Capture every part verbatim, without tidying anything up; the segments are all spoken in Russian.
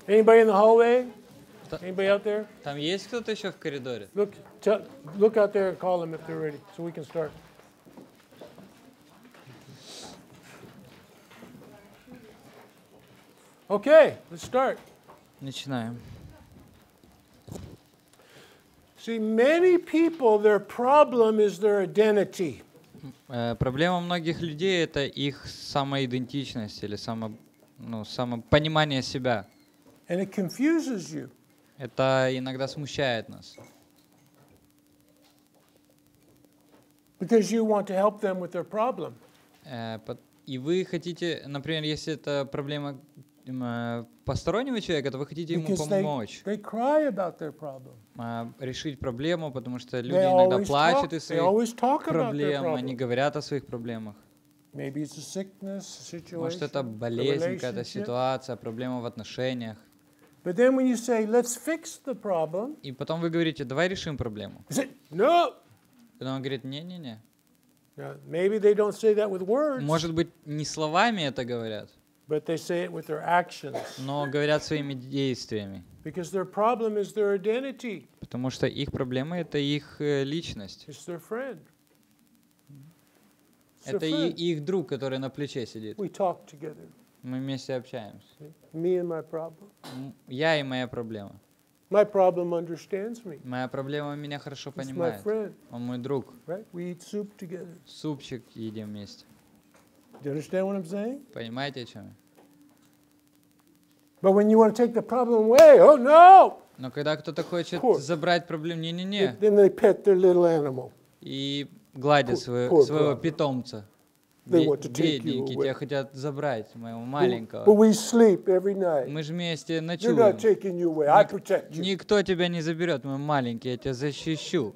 Anybody in the hallway? Та- Anybody out there? Там есть кто-то еще в коридоре? Look, tell, look out there and call them if they're ready, so we can start. Okay, let's start. Начинаем. See, many people, their problem is their identity. Э, Проблема многих людей — это их самоидентичность или само, ну, самопонимание себя. And it confuses you. Это иногда смущает нас. Because you want to help them with their problem. Э, пот- И вы хотите, например, если это проблема м, э, постороннего человека, то вы хотите ему Because they, помочь, they cry about their problem. э, решить проблему, потому что люди They иногда always talk, плачут из they своих always talk about their проблем, они problem. говорят о своих проблемах. Maybe it's a sickness, a Может, это situation, a болезнь, какая-то relationship. ситуация, проблема в отношениях. But then when you say, let's fix the problem, И потом вы говорите, давай решим проблему. you say, no. Потом он говорит, не-не-не. Now, maybe they don't say that with words, Может быть, не словами это говорят, but they say it with their actions. но говорят своими действиями. Because their problem is their identity. Потому что их проблема — это их э, личность. It's their friend. It's their Это и- friend. их друг, который на плече сидит. We talk together. Мы вместе общаемся. Me and my problem. М, Я и моя проблема. My problem understands me. Моя проблема меня хорошо It's my понимает. friend, Он мой друг. right? We eat soup together. Супчик едим вместе. Do you understand what I'm saying? Понимаете, о чем я? But when you want to take the problem away, oh no! Но когда кто-то хочет Poor. забрать проблему, не-не-не, Then they pet their little animal. и гладят Poor- свое- poor своего problem. питомца. They Бе- want to take you Бедненький, away. тебя хотят забрать, моего But маленького. we sleep every night. Мы же вместе You're not ночуем. taking you away. I Ник- protect you. Никто тебя не заберет, мой маленький, я тебя защищу.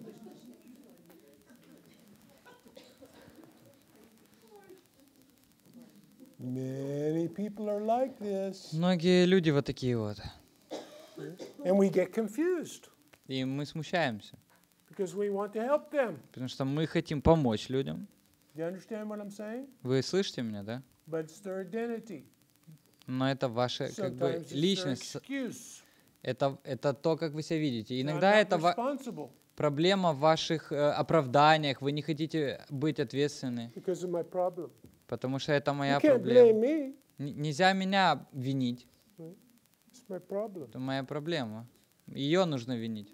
Many people are like this. Многие люди вот такие вот. And we get confused И мы смущаемся, because we want to help them. потому что мы хотим помочь людям. Do you understand what I'm saying? Вы слышите меня, да? But it's their identity. Но это ваша как бы Sometimes it's their личность, excuse. это, это то, как вы себя видите. I'm Иногда not это ва- responsible проблема в ваших э, оправданиях, вы не хотите быть ответственны, because of my problem. потому что это You моя can't blame проблема. me. Н- Нельзя меня винить, It's my problem. это моя проблема. Ее нужно винить.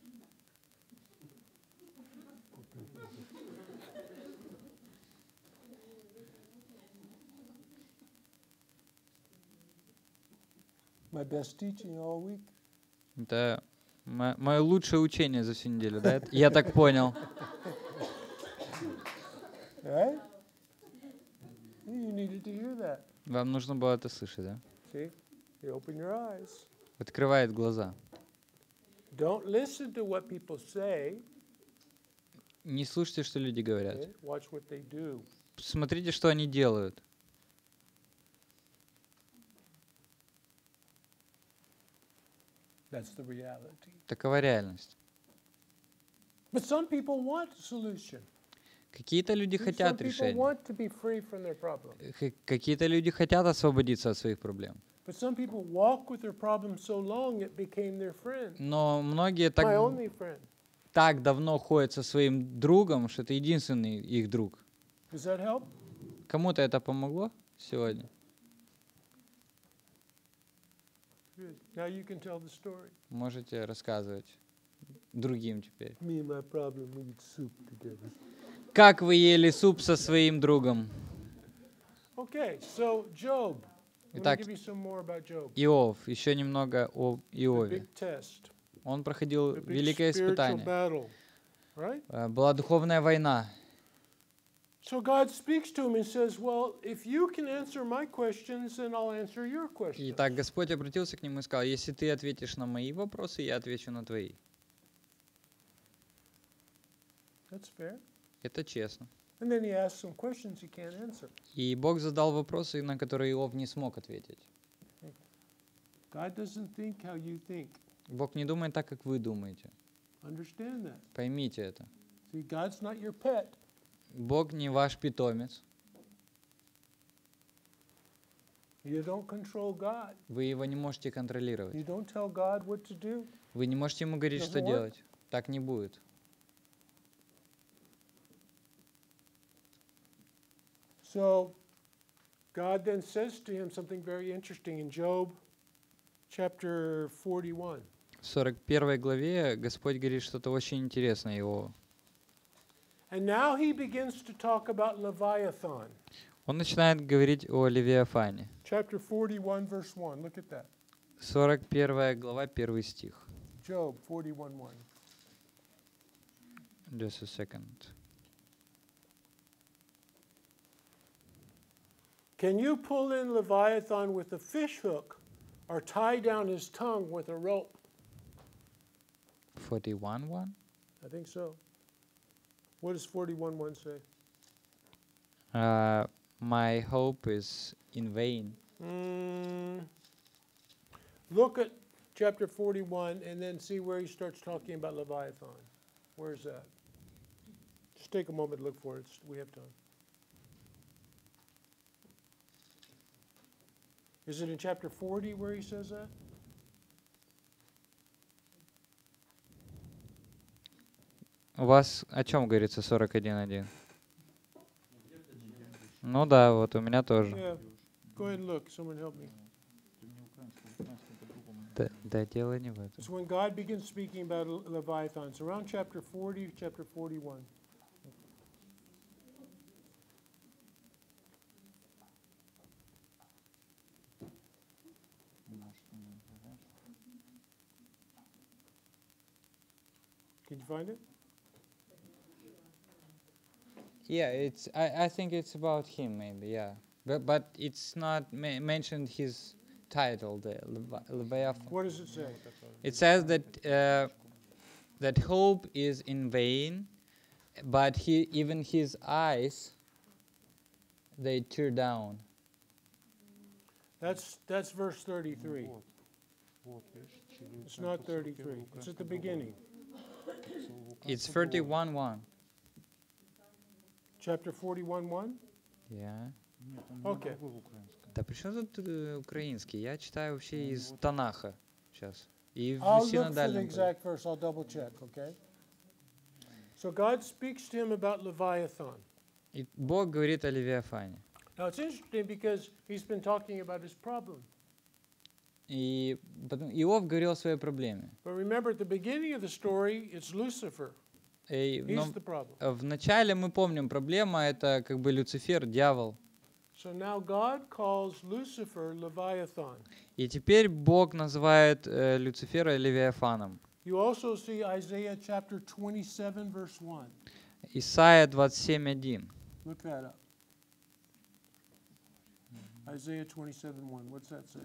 My best teaching all week. Это мо- мое лучшее учение за всю неделю, да? Это- Я так понял. Right? You needed to hear that. Вам нужно было это слышать, да? See? You open your eyes. Открывает глаза. Don't listen to what people say. Не слушайте, что люди говорят. Okay? Watch what they do. Смотрите, что они делают. That's the reality. Такова реальность. But some people want a solution. Какие-то люди Some хотят people решения. want to be free from their problem. Х- Какие-то люди хотят освободиться от своих проблем. But some people walk with their problem so long it became their friend. Но многие My так, only friend. так давно ходят со своим другом, что это единственный их друг. Does that help? Кому-то это помогло сегодня? Good. Now you can tell the story. Можете рассказывать другим теперь. Me and my problem, we eat soup together. Как вы ели суп со своим другом? Okay, so Job. Let me Итак, give you some more about Job. Иов. Еще немного о The Иове. big test. Он проходил The big великое spiritual испытание. battle. Right? Э, Была духовная война. So God speaks to him and says, well, if you can answer my questions, then I'll answer your questions. Итак, Господь обратился к нему и сказал: если ты ответишь на мои вопросы, я отвечу на твои. That's fair. Это честно. And then he asks some questions he can't answer. И Бог задал вопросы, на которые Иов не смог ответить. God doesn't think how you think. Бог не думает так, как вы думаете. Understand that. Поймите это. See, God's not your pet. Бог не ваш питомец. You don't control God. Вы его не можете контролировать. You don't tell God what to do. Вы не можете ему говорить, Doesn't что work. делать. Так не будет. So God then says to him something very interesting in Job chapter forty-one. В сорок первой главе Господь говорит что-то очень интересное Иову. And now he begins to talk about Leviathan. Он начинает говорить о Левиафане. Chapter forty-one, verse one. Look at that. сорок первая глава, первый стих. Job forty-one, one. Just a second. Can you pull in Leviathan with a fish hook or tie down his tongue with a rope? forty-one one? I think so. What does forty-one, one say? Uh, my hope is in vain. Mm, look at chapter forty-one and then see where he starts talking about Leviathan. Where's that? Just take a moment to look for it. It's- We have time. Is it in chapter forty where he says that? У вас о чем говорится сорок один один? Ну да, вот у меня тоже. Yeah. Go ahead and look. Someone help me. Да, да, дело не в этом. It's when God begins speaking about Le- Leviathan. It's around chapter forty, chapter forty-one. Can you find it? Yeah, it's. I, I think it's about him, maybe. Yeah, but but it's not ma- mentioned his title, the Levi- Leviathan. What does it say? It says that uh, that hope is in vain, but he even his eyes they tear down. That's that's verse thirty-three. It's not thirty-three. It's at the beginning. It's thirty-one one. Chapter forty-one, one? Yeah. Okay. Да при чем тут э, украинский? Я читаю вообще из Танаха сейчас. И в I'll look for the синодальном. exact verse. I'll double check, okay? So God speaks to him about Leviathan. И Бог говорит о Левиафане. Now it's interesting because he's been talking about his problem. И потом Иов говорил о своей проблеме. But remember, at the beginning of the story, it's Lucifer. И, He's но the problem. в начале мы помним, проблема это как бы Люцифер, дьявол. So now God calls Lucifer Leviathan. И теперь Бог называет э, Люцифера Левиафаном. You also see Isaiah chapter twenty-seven, verse one. Исайя двадцать семь один. Look that up. Isaiah twenty-seven, one. What's that say?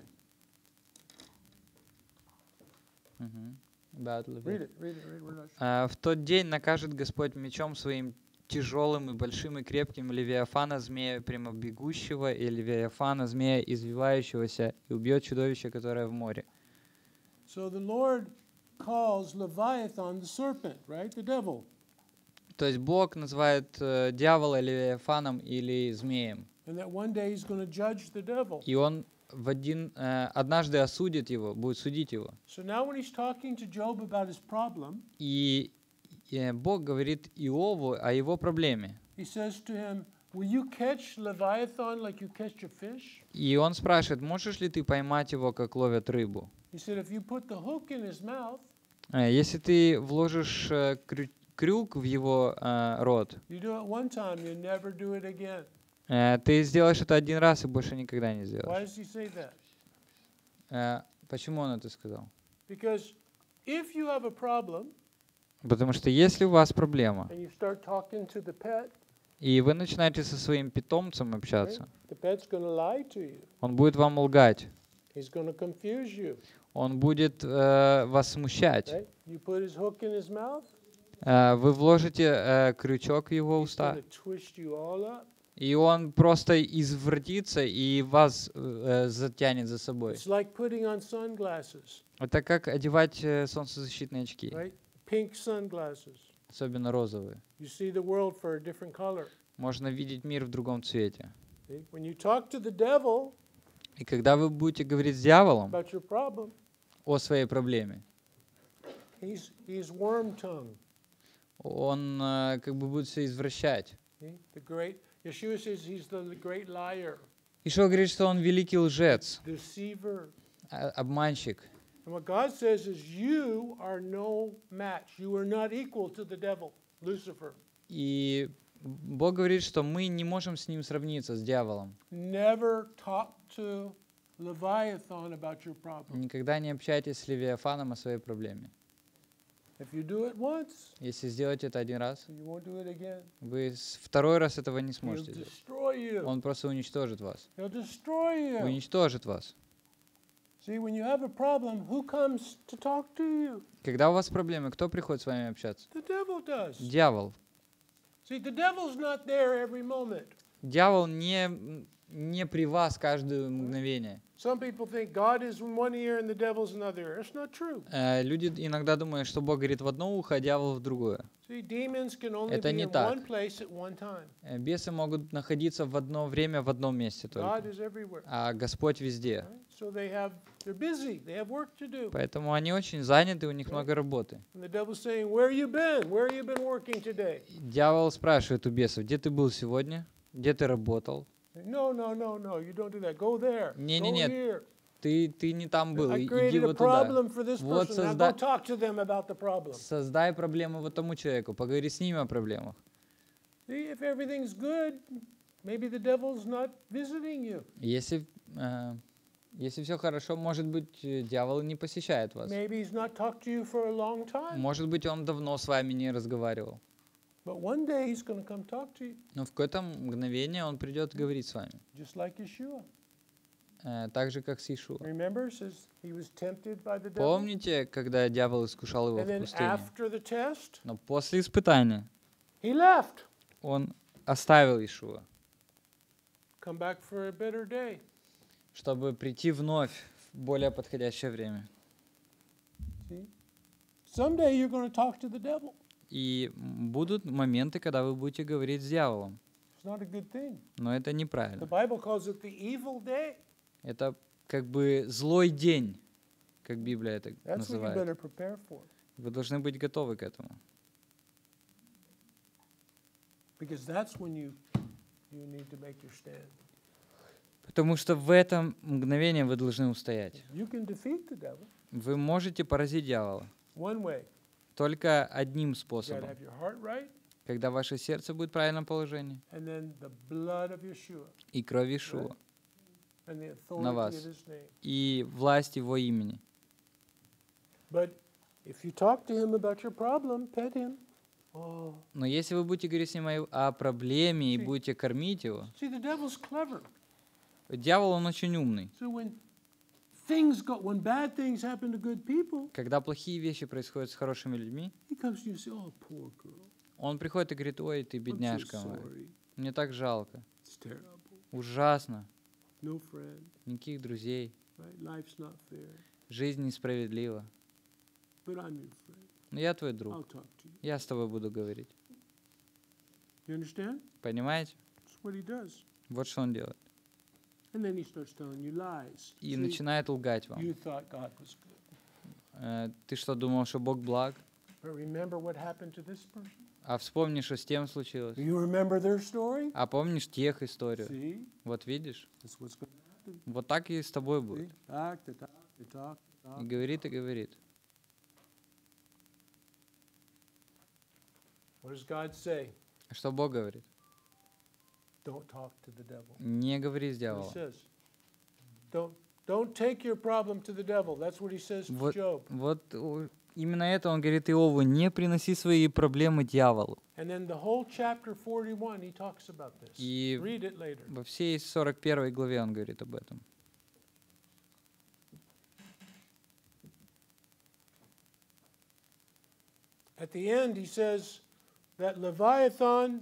Мгм. About Leviathan. Read it, read it, read it. We're not sure. А, В тот день накажет Господь мечом своим тяжелым и большим и крепким Левиафана, змея прямобегущего, и Левиафана, змея извивающегося, и убьет чудовище, которое в море. So the Lord calls Leviathan the serpent, right? The devil. То есть Бог называет э, дьявола Левиафаном или змеем. And that one day he's going to judge the devil. И он в один, э, однажды осудит его, будет судить его. So now when he's talking to Job about his problem, И э, Бог говорит Иову о его проблеме. he says to him, will you catch Leviathan like you catch a fish? И он спрашивает, можешь ли ты поймать его, как ловят рыбу? He said, if you put the hook in his mouth, Э, Если ты вложишь э, крю- крюк в его э, рот, you do it one time, you never do it again. э, ты сделаешь это один раз и больше никогда не Why сделаешь. does he say that? Э, Почему он это сказал? Because if you have a problem Потому что если у вас проблема, and you start talking to the pet, и вы начинаете со своим питомцем right, общаться, the pet's going to lie to you. он будет вам лгать, He's going to confuse you, он будет э, вас смущать. right? You put his hook in his mouth, Э, Вы вложите э, крючок в его he's уста, going to twist you all up. и он просто извратится и вас э, затянет за собой. It's like putting on sunglasses, Это как одевать э, солнцезащитные очки, right? Pink sunglasses. особенно розовые. You see the world for a different color. Можно видеть мир в другом цвете. See? When you talk to the devil, И когда вы будете говорить с дьяволом about your problem, о своей проблеме, he's, he's worm-tongued. он э, как бы будет все извращать. See? The great, Yeshua says he's the great liar, Ишуа говорит, что он великий лжец, deceiver. а- обманщик. And what God says is you are no match. You are not equal to the devil, Lucifer. И Бог говорит, что мы не можем с ним сравниться, с дьяволом. Never talk to Leviathan about your problem. Никогда не общайтесь с Левиафаном о своей проблеме. If you do it once, Если сделаете это один раз, you won't do it again. вы с- второй раз этого не He'll сможете сделать. destroy you. Он просто уничтожит вас. He'll destroy you. Уничтожит вас. See, when you have a problem, who comes to talk to you? Когда у вас проблемы, кто приходит с вами общаться? The devil does. Дьявол. See, the devil's not there every moment. Дьявол не, не при вас каждое мгновение. Some people think God is in one ear and the devil's in another ear. That's not true. Э, Люди иногда думают, что Бог говорит в одно ухо, а дьявол в другое. See, demons can only Это be не in так. one place at one time. Э, Бесы могут находиться в одно время в одном месте God только, is everywhere. а Господь везде. Right? So they have, they're busy. They have work to do. Поэтому они очень заняты, у них много работы. And the devil's saying, "Where you been? Where you been working today?" Дьявол спрашивает у бесов, где ты был сегодня? Где ты работал? No, no, no, no. You don't do that. Go there. Не, Go не, нет. here. Ты, ты не там был, I и- иди created a вот туда. problem for this Вот person. Now созда- go talk to them about the problem. Создай проблему вот тому человеку, поговори с ним о проблемах. See, if everything's good, maybe the devil's not visiting you. Если, э, если все хорошо, может быть, э, дьявол не посещает вас. Maybe he's not talked to you for a long time. Может быть, он давно с вами не разговаривал. But one day he's going to come talk to you, Но в какое-то мгновение он придет говорить с вами. just like Yeshua. Э, так же, как с Иешуа. Remember, it says he was tempted by the devil. Помните, когда дьявол искушал его And в then пустыне? after the test, Но после испытания he left. он оставил Иешуа, Come back for a better day. чтобы прийти вновь в более подходящее время. See? Someday you're going to talk to the devil. И м, будут моменты, когда вы будете говорить с дьяволом. It's not a good thing. Но это The неправильно. Bible calls it the evil day. Это как бы злой день, как Библия это That's what you называет. better prepare for. Вы должны быть готовы к этому. Because that's when you, you need to make your stand. Потому что в этом мгновении вы должны устоять. You can defeat the devil Вы можете поразить дьявола one way. только одним You got to способом. have your heart right, Когда ваше сердце будет в правильном положении, and then the blood of Yeshua и кровь Иешуа, and the На authority вас. of His name. и власть Его имени. But if you talk to him about your problem, pet him. Oh, Но если вы будете говорить с ним о, о проблеме и See. будете кормить его, see, the devil's clever. дьявол, он очень умный. So when things go, when bad things happen to good people, Когда плохие вещи происходят с хорошими людьми, he comes to you and says, "Oh, poor girl, он приходит и говорит: ой, ты I'm so бедняжка моя, sorry. мне так жалко, It's terrible. ужасно, No friend, никаких друзей, right? Life's not fair. жизнь несправедлива. But I'm your friend. Но я твой I'll друг, talk to you." я с тобой буду говорить. You understand? Понимаете? That's what he does. Вот что он делает. And then he starts telling you lies. И See, начинает лгать вам. you thought God was good. Э, Ты что, думал, что Бог благ? But remember what happened to this person? А вспомни, что с тем случилось. Do you remember their story? А помнишь тех историю? See? Вот видишь? That's what's going to happen. Вот так и с тобой будет. See? Talk, to talk, to talk, to И talk. говорит, и говорит. What does God say? Что Бог говорит? Don't talk to the devil. Не говори с He дьяволом. says, don't, don't take your problem to the devil. That's what he says to Вот, Job. вот у- именно это он говорит Иову: не приноси свои проблемы дьяволу. And then the whole chapter forty-one, he talks about this. И Read it later. во всей сорок первой главе он говорит об этом. At the end, he says that Leviathan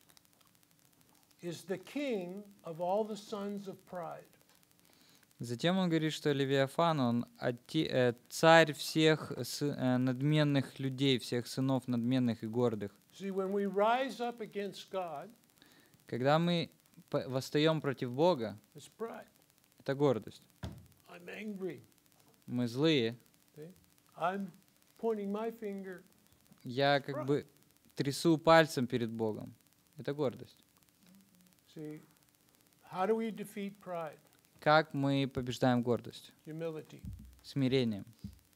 is the king of all the sons of pride. Затем он говорит, что Левиафан, он оте- э, царь всех с- э, надменных людей, всех сынов надменных и гордых. See, when we rise up against God, Когда мы п- восстаем против Бога, it's pride. Это гордость. I'm angry. Мы злые. I'm pointing my finger. Я как бы трясу пальцем перед Богом. Это гордость. See, how do we defeat pride? Как мы побеждаем гордость? Humility, Смирением.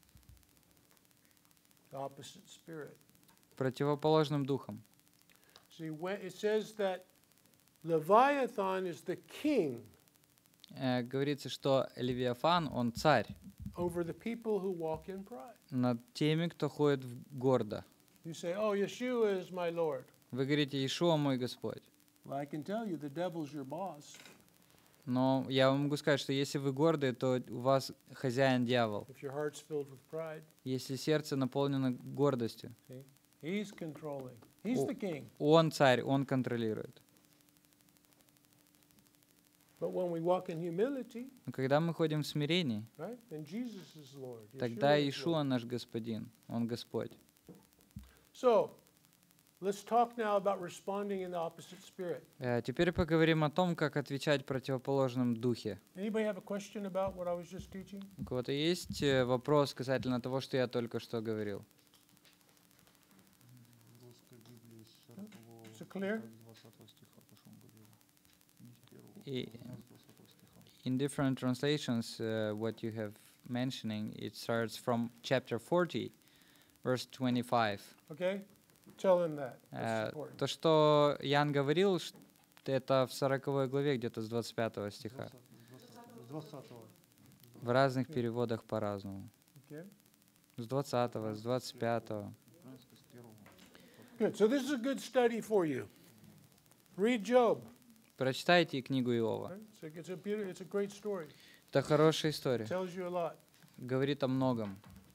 the opposite spirit. Противоположным духом. See, when it says that Leviathan is the king Э, говорится, что Левиафан, он царь over the people who walk in pride. над теми, кто ходит в гордо. You say, oh, Yeshua is my Lord. Вы говорите, Иешуа мой Господь. Well, I can tell you the devil's your boss. Но я вам могу сказать, что если вы гордые, то у вас хозяин дьявол. If your heart's filled with pride, Если сердце наполнено гордостью, see, he's controlling. He's Oh. the king. он царь, он контролирует. But when we walk in humility, Но когда мы ходим в смирении, right, then Jesus is Lord. тогда Yeshua is Иешуа Lord. наш Господин, он Господь. So, let's talk now about responding in the opposite spirit. Э, Теперь поговорим о том, как отвечать в противоположном духе. Anybody have a question about what I was just teaching? У кого-то есть э, вопрос касательно того, что я только что говорил? Is it clear? И- In different translations, uh, what you have mentioning, it starts from chapter forty, verse twenty-five. Okay? Tell him that. Э, That's important. То, что Ян говорил, ш- это в сороковой главе, где-то с двадцать пятого стиха. В разных переводах по-разному. Okay? С двадцатого, с двадцать пятого. Good. So this is a good study for you. Read Job. Прочитайте книгу Иова. Right? So it's a beautiful, it's a great story. Это хорошая история. Tells you a lot. Говорит о многом.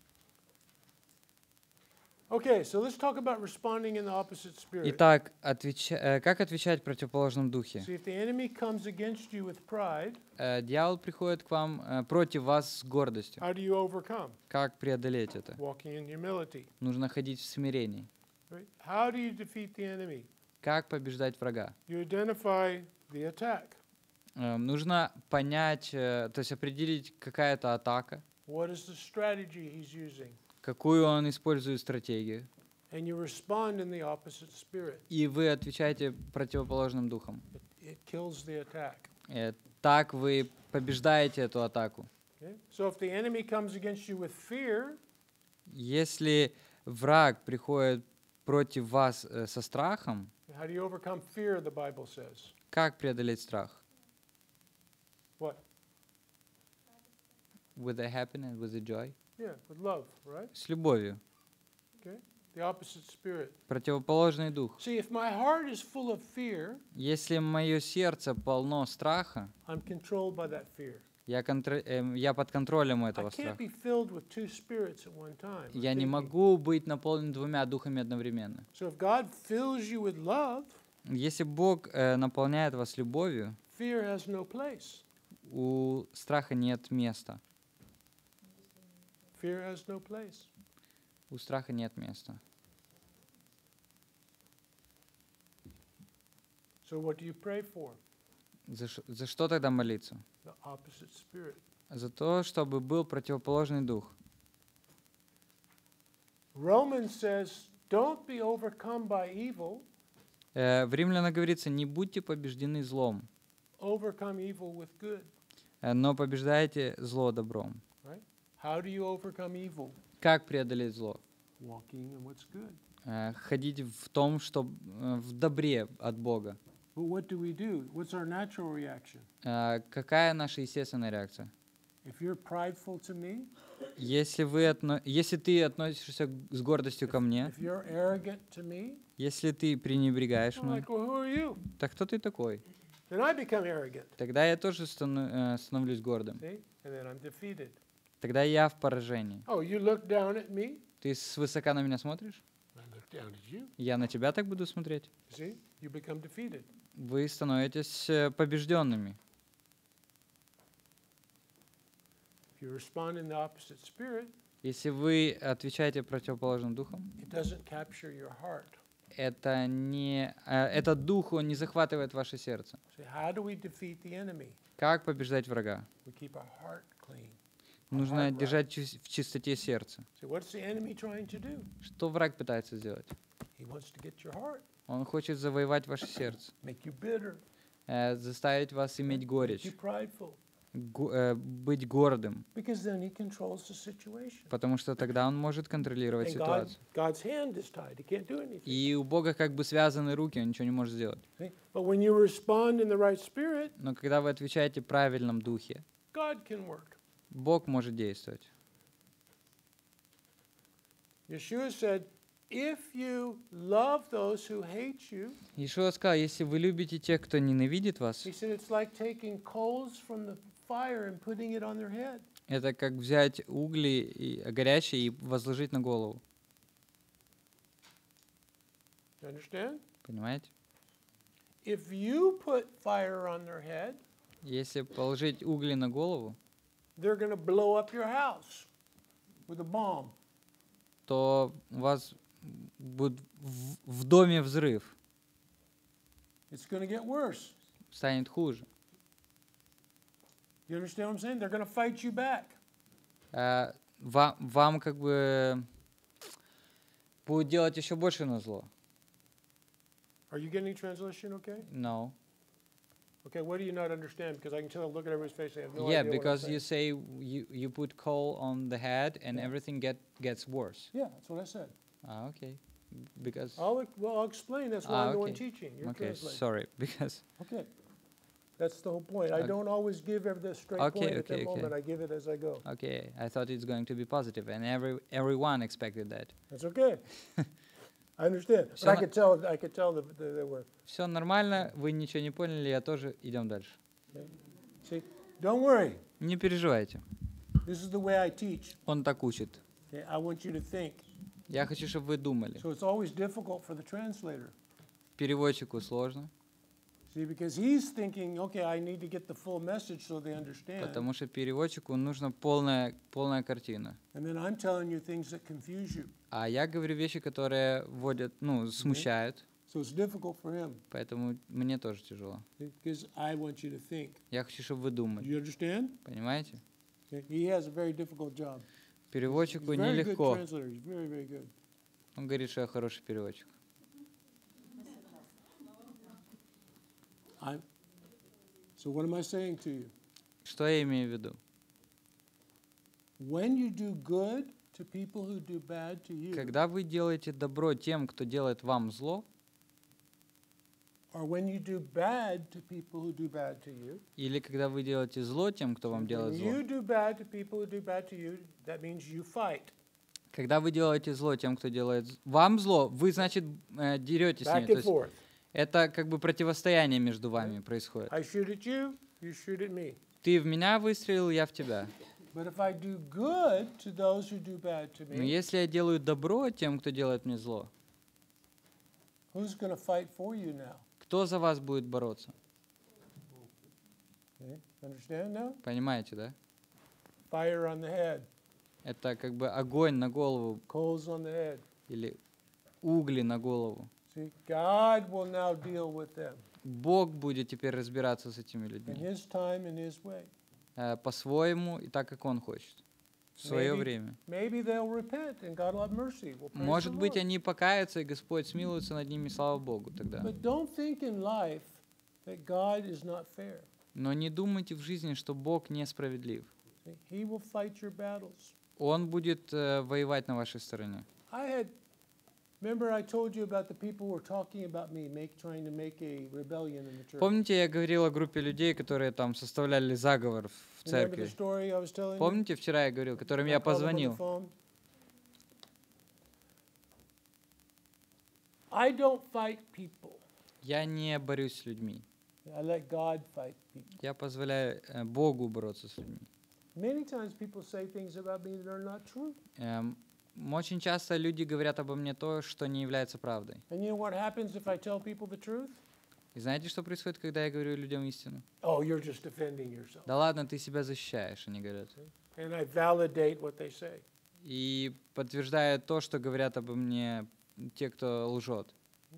Okay, so let's talk about responding in the opposite spirit. Итак, отвеча- э, как отвечать в противоположном духе? See, if the enemy comes against you with pride, Э, Дьявол приходит к вам э, против вас с гордостью. how do you overcome? Как преодолеть это? Walking in humility. Нужно ходить в смирении. Right? How do you defeat the enemy? Как побеждать врага? You identify the attack. Э, Нужно понять, э, то есть определить, какая это атака, What is the strategy he's using? какую он использует стратегию, And you respond in the opposite spirit. и вы отвечаете противоположным духом. It, it kills the attack. Э, Так вы побеждаете эту атаку. Okay? So if the enemy comes against you with fear, Если враг приходит против вас э, со страхом, how do you overcome fear, the Bible says? как преодолеть страх? What? With the happiness, with the joy? Yeah, with love, right? С любовью. Okay? The opposite spirit. Противоположный дух. See, if my heart is full of fear, Если мое сердце полно страха, I'm controlled by that fear. я, контр- эм, я под контролем I этого can't страха. be filled with two spirits at one time. or Я не thinking. могу быть наполнен двумя духами одновременно. So if God fills you with love, Если Бог э, наполняет вас любовью, fear has no place. у страха нет места. Fear has no place. У страха нет места. So what do you pray for? За, ш- за что тогда молиться? The opposite spirit. За то, чтобы был противоположный дух. Romans says, don't be overcome by evil, Э, в Римлянах говорится, не будьте побеждены злом, overcome evil with good. э, но побеждайте зло добром. How do you overcome evil? Как преодолеть зло? Walking in what's good. Э, ходить в том, что э, в добре от Бога. But what do we do? What's our natural reaction? Э, какая наша естественная реакция? If you're prideful to me, Если, вы отно- если ты относишься г- с гордостью ко мне, if you're arrogant to me, если ты пренебрегаешь I'm мной, like, well, who are you? так кто ты такой? Then I become arrogant. Тогда я тоже стану- э, становлюсь гордым. See? And then I'm defeated. Тогда я в поражении. Oh, you look down at me? Ты свысока на меня смотришь? I look down at you. Я на тебя так буду смотреть? See? You become defeated. Вы становитесь э, побежденными. If you respond in the opposite spirit, Если вы отвечаете противоположным духом, it doesn't capture your heart. это не, э, этот дух, он не захватывает ваше сердце. See, how do we defeat the enemy? Как побеждать врага? We keep our heart clean. Нужно heart right. держать чис- в чистоте сердца. See, what's the enemy trying to do? Что враг пытается сделать? He wants to get your heart, Он хочет завоевать ваше сердце, make you bitter, э, заставить вас иметь make горечь, you prideful, го- э, быть гордым, because then he controls the situation. потому что тогда он может контролировать And God, ситуацию. God's hand is tied. He can't do anything. И у Бога как бы связаны руки, он ничего не может сделать. See? But when you respond in the right spirit, Но когда вы отвечаете в правильном духе, God can work. Бог может действовать. Yeshua said, if you love those who hate you, Иешуа сказал, если вы любите тех, кто ненавидит вас, he said it's like taking coals from the fire and putting it on their head. это как взять угли и, горячие и возложить на голову. You understand? Понимаете? If you put fire on their head, Если положить угли на голову, they're going to blow up your house with a bomb. то у вас будет в, в доме взрыв, It's going to get worse. станет хуже. You understand what I'm saying? They're going to fight you back. А, вам, вам как бы будет делать еще больше назло. Are you getting translation okay? No. Okay, what do you not understand? Because I can tell, look at everybody's face, they have no Yeah, idea what I'm because you saying. say you, you put coal on the head and Yeah. everything get gets worse. Yeah, that's what I said. Ah, okay. Because I'll, ex- well, I'll explain. That's why Ah, I'm the one okay. teaching. You're okay, translating. sorry, because Okay. That's the whole point. I Okay. don't always give every the straight Okay, point at okay, that okay. moment. I give it as I go. okay, I thought it's going to be positive, and every everyone expected that. That's okay. I understand. But Всё I на- could tell. I could tell that that they were. Все нормально, вы ничего не поняли, я тоже идем дальше. See, don't worry. Не переживайте. This is the way I teach. Он так учит. Okay? I want you to think. Я хочу, чтобы вы думали. So it's always difficult for the translator. Переводчику сложно, See, because he's thinking, okay, I need to get the full message so they understand. потому что переводчику нужна полная, полная картина. And then I'm telling you things that confuse you. А я говорю вещи, которые вводят, ну, смущают, So it's difficult for him. поэтому мне тоже тяжело. Because I want you to think. Я хочу, чтобы вы Do думали. you understand? Понимаете? Okay? He has a very difficult job. He's Переводчику a very good нелегко. translator. He's very, very good. Он говорит, что я хороший переводчик. I'm, so what am I saying to you? Что я имею в виду? When you do good to people who do bad to you, Когда вы делаете добро тем, кто делает вам зло, or when you do bad to people who do bad to you, или когда вы делаете зло тем, кто вам when делает зло, you do bad to people who do bad to you, that means you fight. когда вы делаете зло тем, кто делает з- вам зло, вы, значит, э, деретесь с Back ними. То and есть forth. это как бы противостояние между вами происходит. I shoot at you, you shoot at me. Ты в меня выстрелил, я в тебя. But if I do good to those who do bad to Но me, если я делаю добро тем, кто делает мне зло, who's going to fight for you now? кто за вас будет бороться? Okay? Understand now? Понимаете, да? Fire on the head, Это как бы огонь на голову coals on the head. или угли на голову. See, God will now deal with them Бог будет теперь разбираться с этими in людьми His time and His way. э, по-своему и так, как Он хочет, в свое Maybe- время. Maybe they'll repent and God will have mercy. Well, praise Может the быть, Lord. они покаятся, и Господь смилуется над ними, слава Богу, тогда. But don't think in life that God is not fair. Но не думайте в жизни, что Бог несправедлив. See, He will fight your battles. Он будет э, воевать на вашей стороне. I had, remember I told you about the people who were talking about me, make, trying to make a rebellion in the church. Помните, я говорил о группе людей, которые там составляли заговор в Remember the церкви? story I was telling you? Помните, вчера я говорил, которым I я called them on the позвонил? phone. I don't fight people. Я не борюсь с людьми. I let God fight people. Я позволяю э, Богу бороться с людьми. Many times people say things about me that are not true. Эм, Очень часто люди говорят обо мне то, что не является правдой. And you know what happens if I tell people the truth? И знаете, что происходит, когда я говорю людям истину? Oh, you're just defending yourself. Да ладно, ты себя защищаешь, они говорят. And I validate what they say. И подтверждает то, что говорят обо мне те, кто лжет.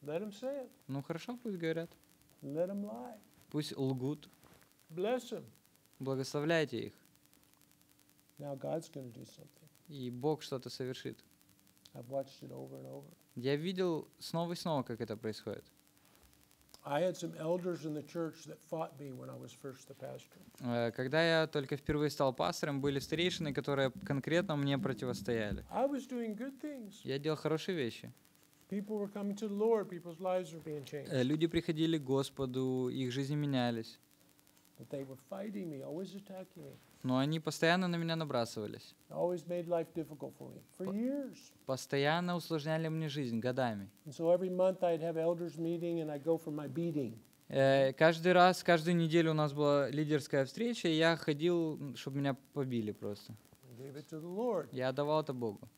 Let them say it. Ну хорошо, пусть говорят. Let them lie. Пусть лгут. Bless them. Благословляйте их. Now God's going to do something. И Бог что-то совершит. I've watched it over and over. Я видел снова и снова, как это происходит. I had some elders in the church that fought me when I was first the pastor. Э, Когда я только впервые стал пастором, были старейшины, которые конкретно мне противостояли. I was doing good things. Я делал хорошие вещи. People were coming to the Lord. People's lives were being changed. Э, Люди приходили к Господу, их жизни менялись. But they were fighting me, always attacking me. Но они постоянно на меня набрасывались. Always made life difficult for me for years. Постоянно усложняли мне жизнь годами. And so every month I'd have elders meeting and I'd go for my beating. Э, Каждый раз, каждую неделю у нас была лидерская встреча, и я ходил, чтобы меня побили просто. I gave it to the Lord. Я отдавал это Богу.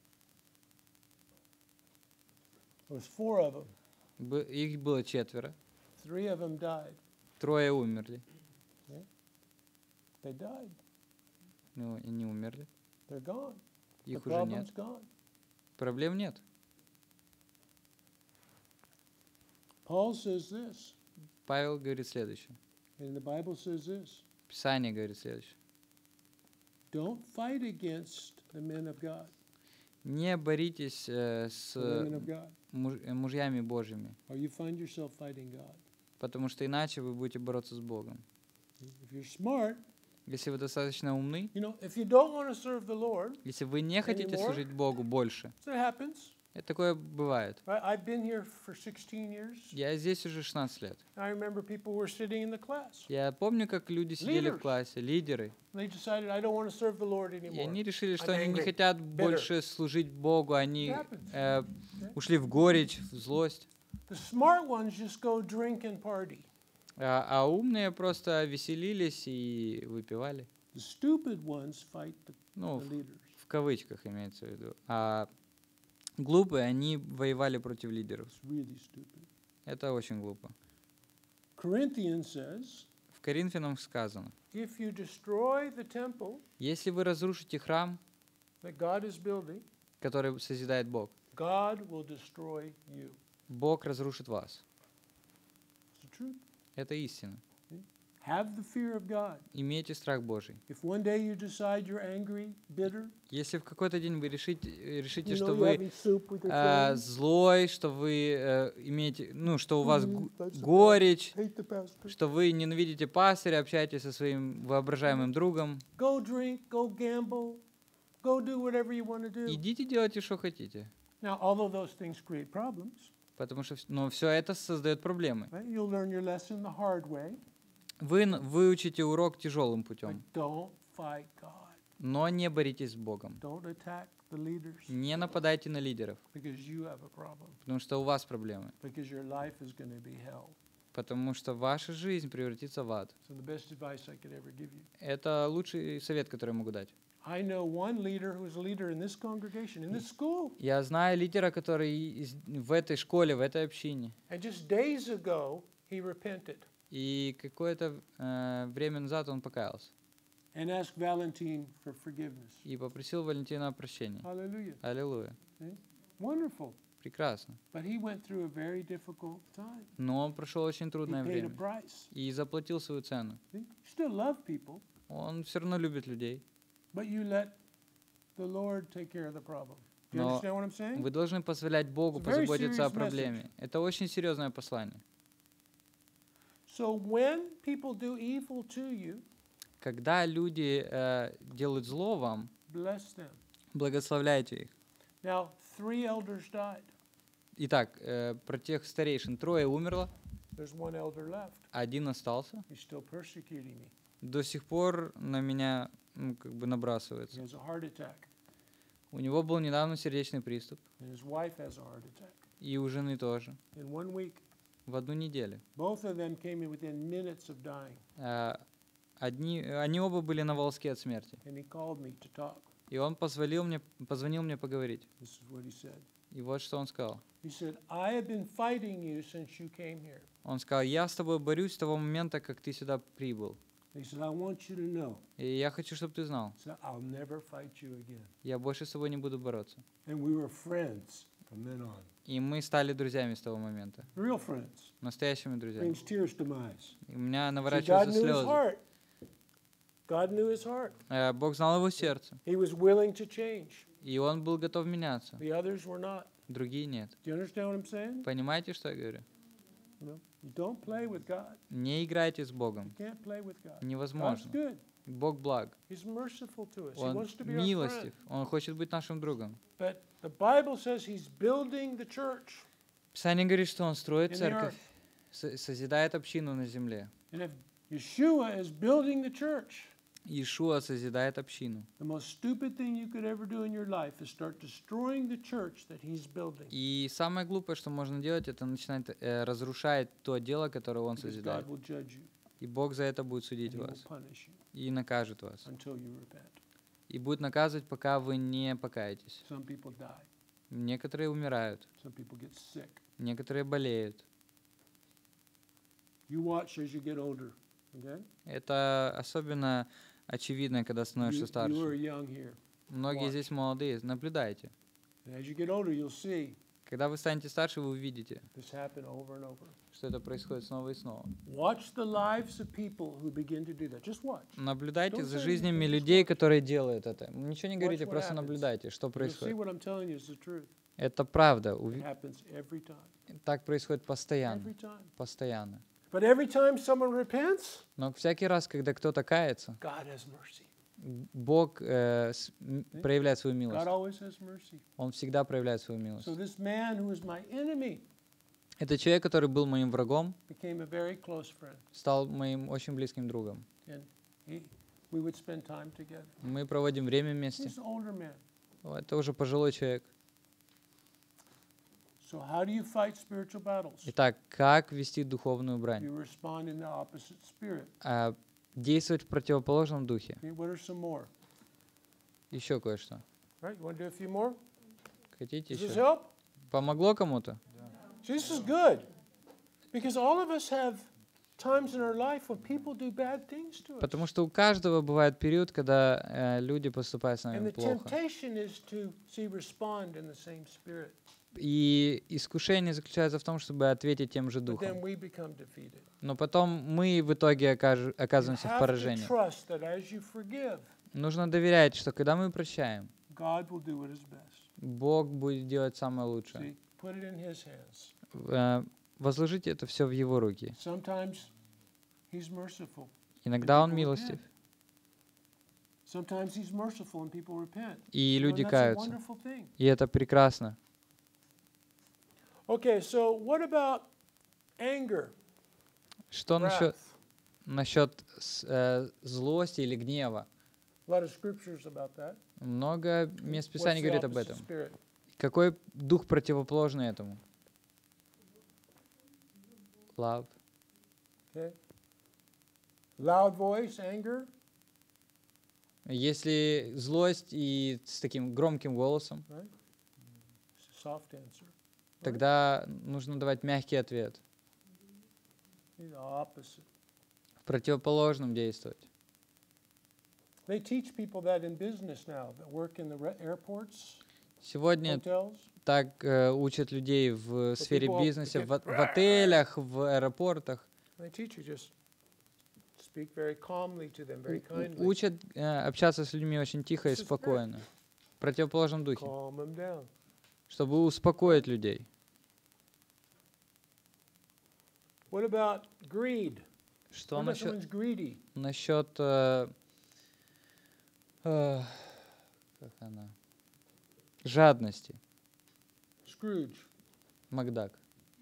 There was four of them. Б- Их было четверо. Three of them died. Трое умерли. They died. Ну, они умерли. They're gone. The Их уже нет. problem's gone. Проблем нет. Paul says this, Павел говорит следующее. and the Bible says this. Писание говорит следующее. Don't fight against the men of God, Не боритесь э, с the women of God, муж- э, мужьями Божьими, or you find yourself fighting God. потому что иначе вы будете бороться с Богом. If you're smart, Если вы достаточно умны, you know, if you don't want to serve the Lord, если вы не хотите Anymore? служить Богу больше, so it happens. это такое бывает. Right? I've been here for sixteen years. Я здесь уже шестнадцать лет. I remember people were sitting in the class. Я помню, как люди сидели в Leaders. классе, лидеры, They decided, I don't want to serve the Lord и anymore. они решили, что I'm они не angry, хотят bitter. больше служить Богу, они It happens. э, Yeah. ушли в горечь, в злость. The smart ones just go drink and party. А, а умные просто веселились и выпивали. The stupid ones fight the, Ну, the в, leaders. в кавычках имеется в виду. А глупые, они воевали против лидеров. It's really stupid. Это очень глупо. Corinthians says, В Коринфянам сказано, if you destroy the temple если вы разрушите храм, that God is building, который созидает Бог, God will destroy you. Бог разрушит вас. It's the truth. Это истина. Have the fear of God. Имейте страх Божий. If one day you decide you're angry, bitter, Если в какой-то день вы решите, решите you что know you're вы having soup with your э, friends, злой, что вы э, имеете, ну, что у вас Mhm, гу- that's okay. горечь, hate the pastor, что вы ненавидите пастыря, общаетесь со своим воображаемым другом, go drink, go gamble, go do whatever you want to do. идите делайте, что хотите. Now, although those things create problems, Потому что, вс- но все это создает проблемы. right? You'll learn your lesson the hard way, Вы н- выучите урок тяжелым but путем, don't fight God. но не боритесь с Богом. Don't attack the leaders Не нападайте на лидеров, because you have a problem, потому что у вас проблемы. because your life is going to be hell. Потому что ваша жизнь превратится в ад. So the best advice I could ever give you. Это лучший совет, который я могу дать. I know one leader who is a leader in this congregation, in this school, Я знаю лидера, который из- в этой школе, в этой общине. and just days ago he repented И какое-то э, время назад он покаялся and asked Valentine for forgiveness. и попросил Валентина о прощении. Hallelujah. Аллилуйя. Wonderful. Прекрасно. But he went through a very difficult time. Но он прошел очень He трудное paid a время price. и заплатил свою цену. See? You still love people, Он все равно любит людей. but you let the Lord take care of the problem. Do you Но understand what I'm saying? Вы должны позволять Богу It's a very позаботиться о serious проблеме. Это очень серьезное послание. So when people do evil to you, Когда люди э, делают зло вам, bless them. благословляйте их. Now, three elders died. Итак, э, про тех старейшин трое умерло, There's one elder left. один остался. He's still persecuting me. До сих пор на меня ну, как бы He набрасывается. has a heart attack, У него был недавно сердечный приступ, and his wife has a heart attack. и у жены тоже. In one week, В одну неделю. both of them came in within minutes of dying, Э, Одни, они оба были на волоске от смерти. and he called me to talk. И он позвонил мне, позвонил мне поговорить. This is what he said. И вот что он сказал. He said, I have been fighting you since you came here. Он сказал, я с тобой борюсь с того момента, как ты сюда прибыл. He said, I want you to know. И я хочу, чтобы ты знал, He said, I'll never fight you again. я больше с тобой не буду бороться. And we were friends. from then on. И мы стали друзьями с того момента. Real friends. Настоящими друзьями. Brings tears to my eyes. И у меня See, God наворачиваются knew his слезы. heart. God knew his heart. Э, Бог знал его сердце. He was willing to change. И он был готов меняться. The others were not. Другие нет. Do you understand what I'm saying? Понимаете, что я говорю? No. You don't play with God. Не играйте с Богом. You can't play with God. God's Невозможно. good. Бог благ. He's merciful to us. He Он wants to be our friend. милостив. Он хочет быть нашим другом. But the Bible says he's building the church. Писание говорит, что он строит In the церковь, со- созидает общину на земле. And if Yeshua is building the church, Иешуа созидает общину. the most stupid thing you could ever do in your life is start destroying the church that he's building. И самое глупое, что можно делать, это начинать э, разрушать то дело, которое он Because созидает. God will judge you И Бог за это будет and судить he will вас punish you и накажет вас. until you repent. И будет наказывать, пока вы не покаетесь. Some people die. Некоторые умирают, Some people get sick. некоторые болеют. You watch as you get older. Okay? Это особенно очевидно, когда You, становишься you are старше. young here. Многие watch. здесь молодые, наблюдайте. And as you get older, you'll see Когда вы станете старше, вы увидите, this happen over and over. что это происходит снова и снова. Watch the lives of people who begin to do that. Just watch. Наблюдайте Don't за say жизнями anything, just людей, watch. которые делают это. Ничего не Watch говорите, what просто happens. наблюдайте, что You'll see происходит. what I'm telling you is the truth. Это правда. It Уви- happens every time. Так происходит постоянно. Every time. Постоянно. But every time someone repents, Но всякий раз, когда кто-то кается, God has mercy. Бог э, с- м, проявляет свою God милость. always has mercy. Он всегда проявляет свою милость. So this man who was my enemy Это человек, который был моим врагом, became a very close friend. стал моим очень близким другом. And he, we would spend time together. Мы проводим время вместе. He's an older man. О, Это уже пожилой человек. So how do you fight spiritual battles? Итак, как вести духовную брань? You respond in the opposite spirit. А, действовать в противоположном духе. Okay, what are some more? Еще кое-что. Right? You want to do a few more? Хотите Does this еще? help? Помогло кому-то? See, this is good. Because all of us have times in our life when people do bad things to us. Потому что у каждого бывает период, когда э, люди поступают с And нами the плохо. temptation is to see respond in the same spirit. И искушение заключается в том, чтобы ответить тем же But then духом. we become defeated. Но потом мы в итоге окаж- You оказываемся в have to поражении. trust that as you forgive, Нужно доверять, что когда мы прощаем, God will do what is best. Бог будет делать самое лучшее. See, put it in His hands. Э, Возложите это все в Его руки. Sometimes He's merciful. Иногда Он people милостив, Sometimes He's merciful and people repent. и You know, люди and that's a каются. wonderful thing. И это прекрасно. Okay, so what about anger? Что насчет, Wrath? насчет с- э, злости или гнева? A lot of scriptures about that. Много мест What's Писания the говорит об opposite этом. spirit? Какой дух противоположный этому? Love. Okay. Loud voice, anger. Если злость и с таким громким голосом, Right? It's a soft answer. тогда нужно давать мягкий ответ. The opposite. В противоположном действовать. They teach people that in business now that work in the re- airports, Сегодня hotels. так э, учат людей в сфере people бизнеса, get в, в отелях, в аэропортах. They teach you just speak very calmly to them, very У- kindly. Учат э, общаться с людьми очень тихо и This is спокойно. В противоположном духе. Calm them down. Чтобы успокоить людей. What about greed? Что What about насчет, someone's greedy? насчет э, э, как она? Жадности? Scrooge. Макдак.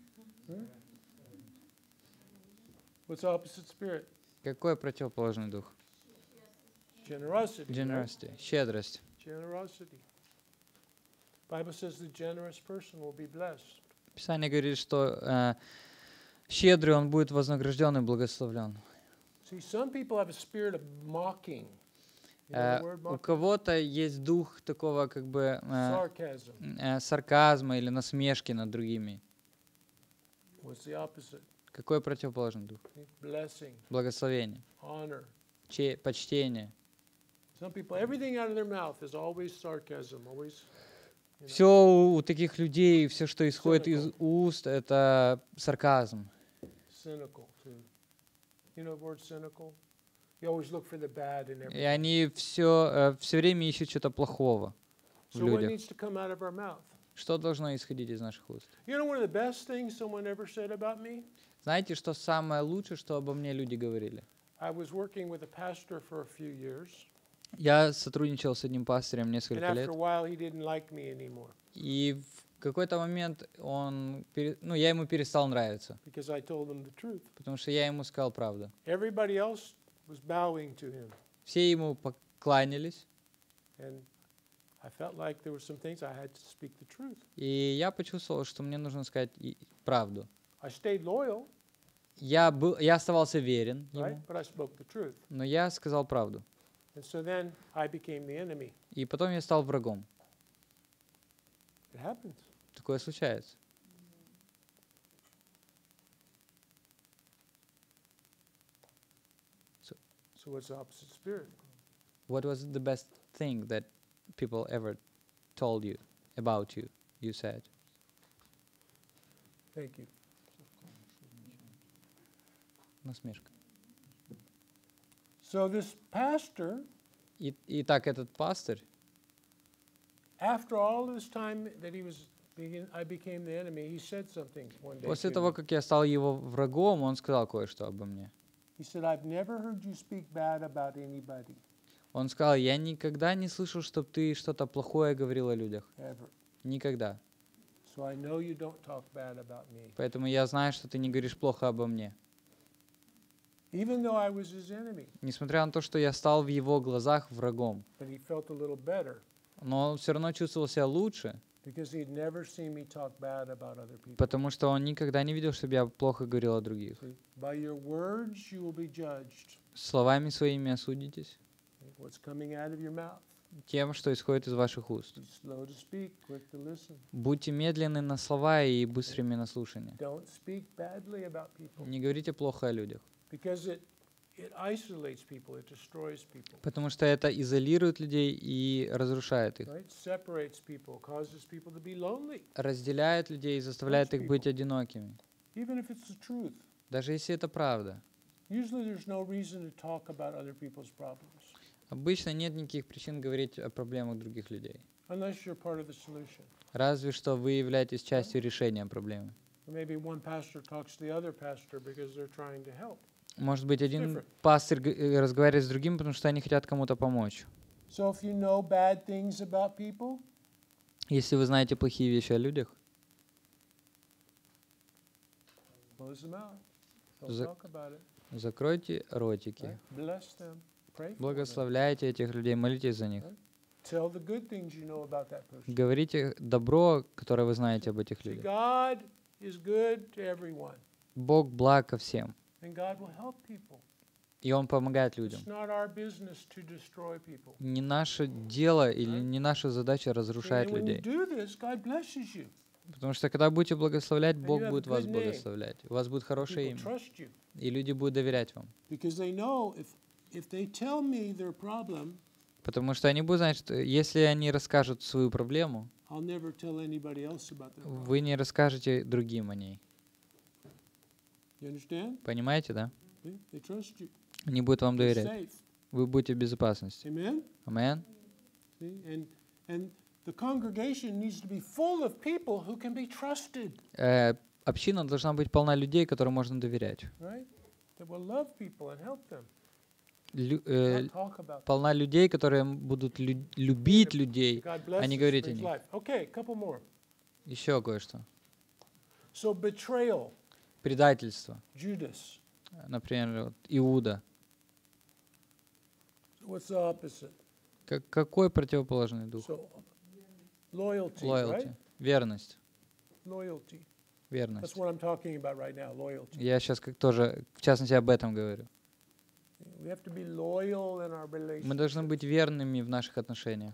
What's the opposite spirit? Какой противоположный дух? Generosity. right? Generosity. Щедрость. Generosity. Bible says the generous person will be blessed. Писание говорит, что э, щедрый он будет вознагражден и благословлен. See, some people have a spirit of mocking. You know Э, the word у mocking? кого-то есть дух такого как бы э, Sarcasm. э, сарказма или насмешки над другими. What's the opposite? Какой противоположный дух? Blessing, Благословение, honor. че- почтение. Some people, everything out of their mouth is always sarcasm, always. know, Все у таких людей, все, что исходит из Cynical. уст, это сарказм. cynical too. You know the word cynical? You always look for the bad in И everything. они все, все время ищут что-то плохого в So what людях. needs to come out of our mouth? Что должно исходить из наших уст? You know one of the best things someone ever said about me? Знаете, что самое лучшее, что обо мне люди говорили? I was working with a pastor for a few years, Я сотрудничал с одним пастором and несколько after лет, a while he didn't like me anymore и в какой-то момент он, пере- ну, я ему перестал нравиться, because I told him the truth. потому что я ему сказал правду. Everybody else was bowing to him, Все ему покланялись, and I felt like there were some things I had to speak the truth. и я почувствовал, что мне нужно сказать и- правду. I stayed loyal, Я, был, я оставался верен right? ему, But I spoke the truth. но я сказал правду. And so then I became the enemy. И потом я стал врагом. It happens. Такое случается. So what's the opposite spirit? What was the best thing that people ever told you about you? You said. Thank you. Насмешка. So this pastor, И, итак, этот пастырь, after all this time that he was, begin, I became the enemy, he said something one day после to того, me. как я стал его врагом, он сказал кое-что обо мне. He said, I've never heard you speak bad about anybody, Он сказал, я никогда не слышал, чтобы ты что-то плохое говорил о людях. ever. Никогда. So I know you don't talk bad about me. Поэтому я знаю, что ты не говоришь плохо обо мне. Even though I was his enemy, Несмотря на то, что я стал в его глазах врагом. but he felt a little better Но он все равно чувствовал себя лучше, because he'd never seen me talk bad about other people. потому что он никогда не видел, чтобы я плохо говорил о других. See, by your words you will be judged. Словами своими осудитесь, What's coming out of your mouth? тем, что исходит из ваших уст. Be slow to speak, quick to listen. Будьте медленны на слова и быстрыми на слушание. Don't speak badly about people Не говорите плохо о людях, because it it isolates people, it destroys people. потому что это изолирует людей и разрушает их. Right? Separates people, causes people to be lonely, Разделяет людей и заставляет их быть одинокими. even if it's the truth. Даже если это правда. Usually there's no reason to talk about other people's problems Обычно нет никаких причин говорить о проблемах других людей. unless you're part of the solution. Разве что вы являетесь частью решения проблемы. Or maybe one pastor talks to the other pastor because they're trying to help. Может быть, один different. пастырь г- э, разговаривает с другим, потому что они хотят кому-то помочь. So if you know bad things about people, Если вы знаете плохие вещи о людях, close them out. Don't За- talk about it. закройте ротики, Right? Bless them. Pray for them. благословляйте этих людей, молитесь за них. Tell the good things you know about that person. Говорите добро, которое вы знаете об этих See, людях. God is good to everyone, Бог благ ко всем, and God will help people. и Он помогает людям. It's not our business to destroy people. Не наше дело или не наша задача See, разрушать and when you людей. do this, God blesses you. Потому что когда будете благословлять, you Бог have будет a вас good name. благословлять. У вас будет хорошее People имя, trust you и люди будут доверять вам. because they know if if they tell me their problem, Потому что они будут знать, что если они расскажут свою проблему, I'll never tell anybody else about their problem. вы не расскажете другим о ней. You understand? Понимаете, да? See? They trust you. Они будут вам You're доверять. safe. Вы будете в безопасности. Amen. Амен. See? And and the congregation needs to be full of people who can be trusted, Э, община должна быть полна людей, которым можно доверять. right? That will love people and help them. Лю- э, Not talk about them. полна людей, которые будут лю- любить людей, God а bless не us говорить for о his них. life. Okay, a couple more. Еще кое-что. So betrayal, Предательство. Judas. Например, вот Иуда. What's the opposite? Как- какой противоположный дух? So loyalty, Loyalty. right? Верность. Loyalty. That's Верность. what I'm talking about right now, loyalty. Я сейчас как тоже, в частности, об этом говорю. We have to be loyal in our Мы должны relationships. быть верными в наших отношениях.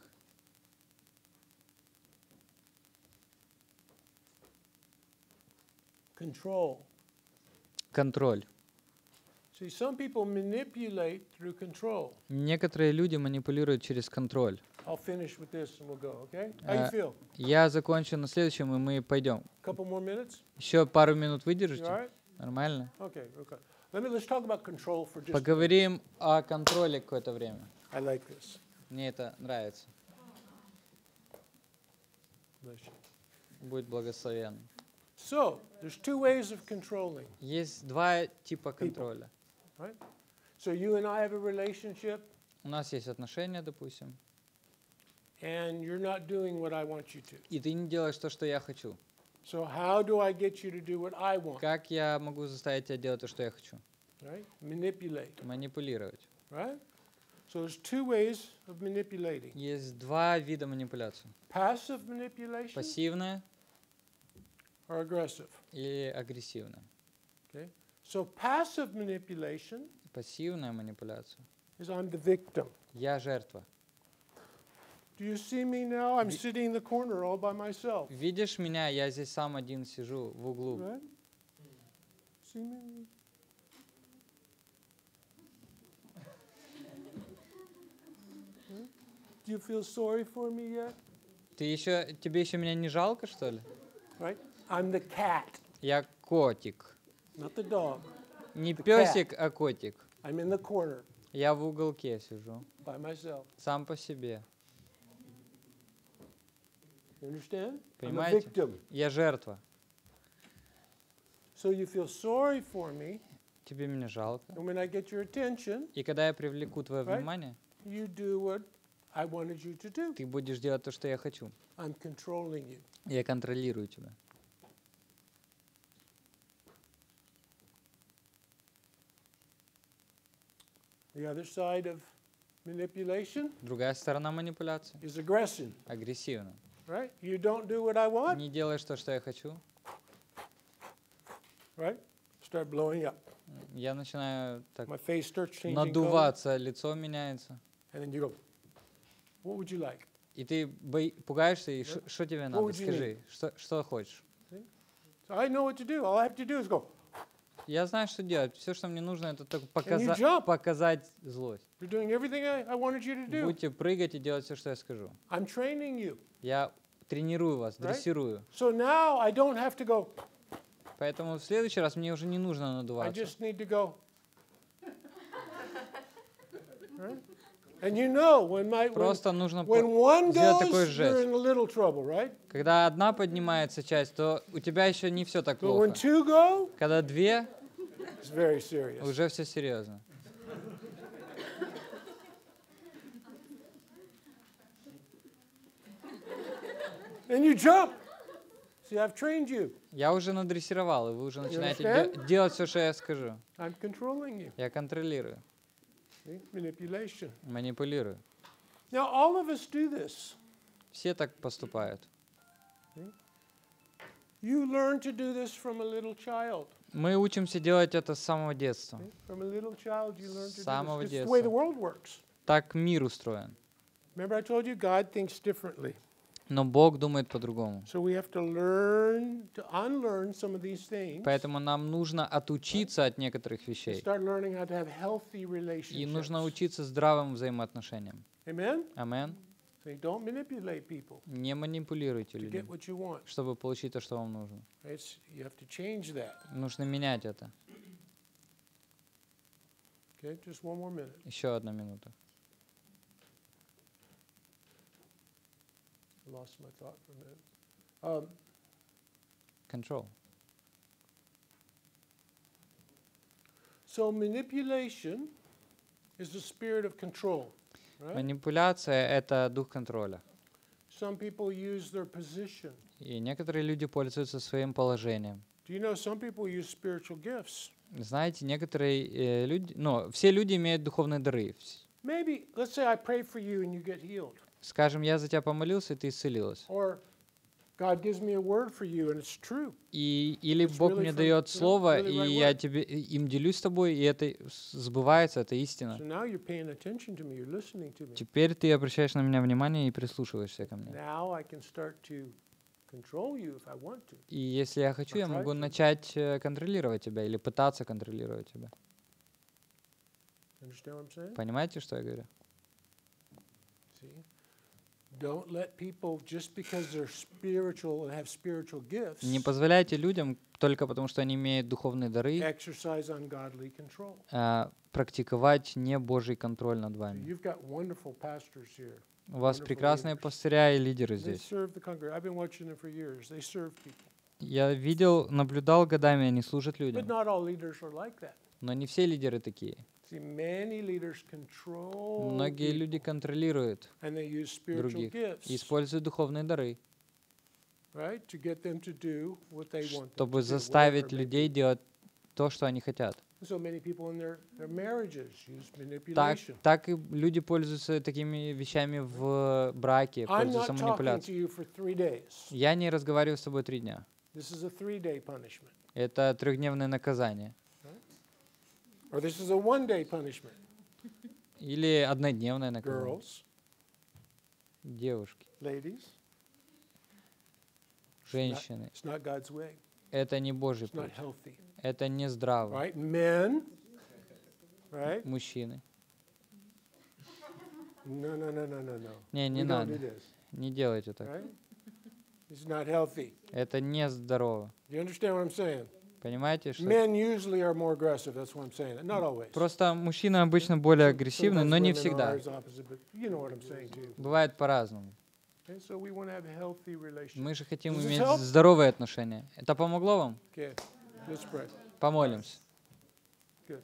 Control. Контроль. See, some people manipulate through control. Некоторые люди манипулируют через контроль. I'll finish with this and we'll go, okay? How you Э, feel? Я закончу на следующем, и мы пойдем. Couple more minutes? Еще пару минут You all выдержите? right? Нормально? Okay, okay. Let me, let's talk about control for just a minute. Поговорим о контроле какое-то время. I like this. Мне это нравится. Bless you. Будь благословен. So, there's two ways of controlling, Есть два типа контроля. right? So you and I have a relationship, У нас есть отношения, допустим, and you're not doing what I want you to. и ты не делаешь то, что я хочу. So how do I get you to do what I want, Как я могу заставить тебя делать то, что я хочу? right? Manipulate, Манипулировать. right? So there's two ways of manipulating. Есть два вида манипуляции. Passive manipulation Пассивная or aggressive, или агрессивная. okay? So passive manipulation Пассивная манипуляция. is I'm the victim. Я жертва. Do you see me now? I'm Vi- sitting in the corner all by myself, Видишь меня, я здесь сам один сижу в углу. right? See me? Hmm? Do you feel sorry for me yet? Ты еще, тебе еще меня не жалко, что ли? Right? I'm the cat, Я котик. not the dog. Не The песик, а котик. I'm in the corner Я в уголке сижу, by myself. сам по себе. You understand? I'm a Понимаете? victim. Я жертва. So you feel sorry for me, Тебе меня жалко. and when I get your attention, И когда я привлеку твое Right. внимание, you do what I wanted you to do. ты будешь делать то, что я хочу. I'm controlling you. Я контролирую тебя. The other side of manipulation Другая сторона манипуляции. is aggression, Агрессивно. right? You don't do what I want, Не делаешь то, что я хочу. right? Start blowing up. Я начинаю так My face starts changing color, надуваться, лицо меняется. and then you go, what would you like? И ты бои- пугаешься, и что тебе надо? would you Скажи, что, что хочешь. So I know what to do. All I have to do is go, Я знаю, что делать. Все, что мне нужно, это только you показа- jump? показать злость. you're doing everything I, I wanted you to do. Будете прыгать и делать все, что я скажу. I'm training you. Я тренирую вас, Right. дрессирую. So now I don't have to go, Поэтому в следующий раз мне уже не нужно I надуваться. just need to go. Right? And you know, when my when, Просто нужно... when по- one сделать такой goes, жест. you're in a little trouble, right? Когда одна поднимается часть, то у тебя еще не все так But when плохо. two go, Когда две, it's very serious. уже все серьезно. And you jump. See, I've trained you. Я уже надрессировал, и вы уже начинаете де- understand? делать все, что я скажу. I'm controlling you. Я контролирую, See? Manipulation. манипулирую. Now, all of us do this. Все так поступают. You learn to do this from a little child. Мы учимся делать это с самого детства. See? From a little child, you learn to С самого do this. It's the way the детства. world works. Так мир устроен. Remember, I told you God thinks differently. Но Бог думает по-другому. So we have to learn to unlearn some of these things. Поэтому нам нужно отучиться от некоторых And вещей. start learning how to have healthy И нужно relationships. учиться здравым взаимоотношениям. Amen? Амен. So don't manipulate people Не манипулируйте to get людьми, what you want. чтобы получить то, что вам нужно. It's, you have to change that. Нужно менять это. Okay, just one more minute. Еще одна минута. I lost my thought for a minute. Um, Control. so manipulation is the spirit of control, right? Манипуляция — это дух контроля. Some people use their position. И некоторые люди пользуются своим положением. Do you know some people use spiritual gifts? Знаете, некоторые э, люди, ну, все люди имеют духовные дары. Вс- Maybe, let's say I pray for you and you get healed. Скажем, я за тебя помолился, и ты исцелилась. Or God gives me a word for you and it's true. И, или It's Бог really мне from, дает you know, слово, really и right я word. тебе, и- им делюсь с тобой, и это с- сбывается, это истина. So now you're paying attention to me, you're listening to me. Теперь ты обращаешь на меня внимание и прислушиваешься ко мне. Now I can start to control you if I want to. И если я хочу, я Try могу to. начать э, контролировать тебя или пытаться контролировать тебя. Understand what I'm saying? Понимаете, что я говорю? See? Don't let people, just because they're spiritual and have spiritual gifts, Не позволяйте людям, только потому что они имеют духовные дары, exercise ungodly control. а, практиковать не Божий контроль над вами. You've got wonderful pastors here. У вас Wonderful прекрасные leaders. пастыря и лидеры They здесь. serve the congregation. I've been watching them for years. They serve people. Я видел, наблюдал годами, они служат But людям. not all leaders are like that. Но не все лидеры такие. See, many leaders control Многие люди people, контролируют and they use spiritual других gifts, и используют духовные дары, right, to get them to do what they want them to чтобы do, заставить whatever it may людей be. делать то, что они хотят. So many people in their, their marriages use Так, manipulation. так и люди пользуются такими вещами в браке, I'm пользуются not talking to манипуляцией. you for three days. Я не разговариваю с тобой три дня. This is a three-day punishment. Это трехдневное наказание. Or this is a one-day punishment. Или однодневное наказание. Girls, Девушки, ladies, женщины. it's not God's way. Это не Божий It's not путь. healthy. Это не здраво. Right? Men, right? Мужчины. No, no, no, no, no, no. Не, не We don't do надо. this, Не делайте так. right? It's not healthy. Это не здорово. Do you understand what I'm saying? Понимаете, что? Men usually are more aggressive. That's what I'm saying. Not always. Просто мужчины обычно более агрессивны, Sometimes но не women всегда. are as opposite, but you know what I'm saying too. Бывает по-разному. Okay, so we want to have healthy relationships. Мы же хотим Does this иметь help? здоровые отношения. Это помогло вам? Okay, let's pray. Помолимся. Good.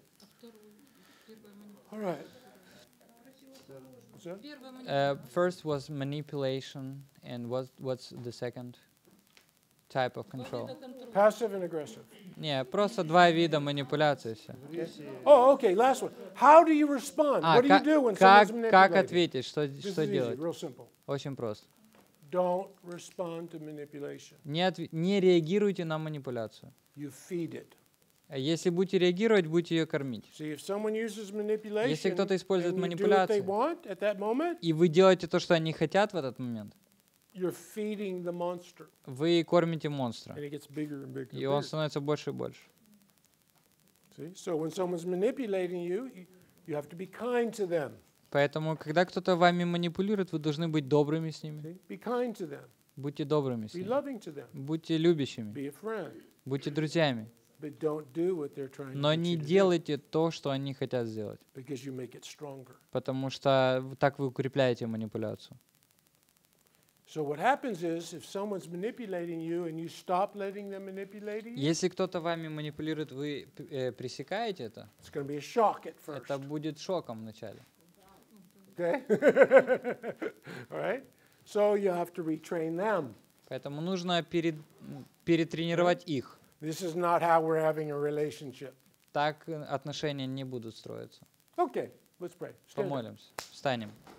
All right. What's that? Uh, first was manipulation, and what, what's the second type of control? Passive and aggressive. Не, просто два вида манипуляции все. Oh, okay. Last one. How do you respond? А, What do you как, do when как, someone's как manipulating? ответить, что, This что is easy, делать? real simple. Очень просто. Don't respond to manipulation. Не, отв- не реагируйте на манипуляцию. You feed it. А Если будете реагировать, будете ее кормить. See, if someone uses manipulation, Если кто-то использует and you do what they манипуляции, want at that moment, и вы делаете то, что они хотят в этот момент, you're feeding the monster, вы кормите монстра. and it gets bigger and bigger. И and он bigger. становится больше и больше. See, so when someone's manipulating you, you, you have to be kind to them. Поэтому, когда кто-то вами манипулирует, вы должны быть добрыми с ними. See? Be kind to them. Будьте добрыми с Be ними. loving to them. Будьте любящими. Be a friend. Будьте друзьями. But don't do what they're trying Но to get не you to do, делайте то, что они хотят сделать. because you make it stronger. Потому что в- так вы укрепляете манипуляцию. So what happens is, if someone's manipulating you and you stop letting them manipulate you, Если кто-то вами манипулирует, вы э, пресекаете это, it's going to be a shock at first. это будет шоком вначале. Okay? All right? So you have to retrain them. Поэтому нужно перед, м, перетренировать их. This is not how we're having a relationship. Так э, отношения не будут строиться. Okay, let's pray. Stand up. Помолимся. Встанем.